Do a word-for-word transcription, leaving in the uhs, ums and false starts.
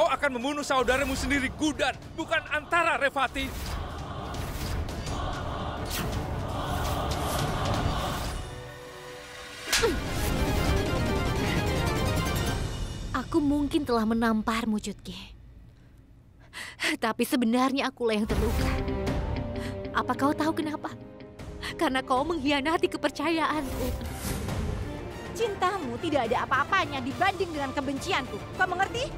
kau akan membunuh saudaramu sendiri, Gudan, bukan Antara Revati. Aku mungkin telah menamparmu, Jutki. Tapi sebenarnya akulah yang terluka. Apa kau tahu kenapa? Karena kau mengkhianati kepercayaanku. Cintamu tidak ada apa-apanya dibanding dengan kebencianku. Kau mengerti?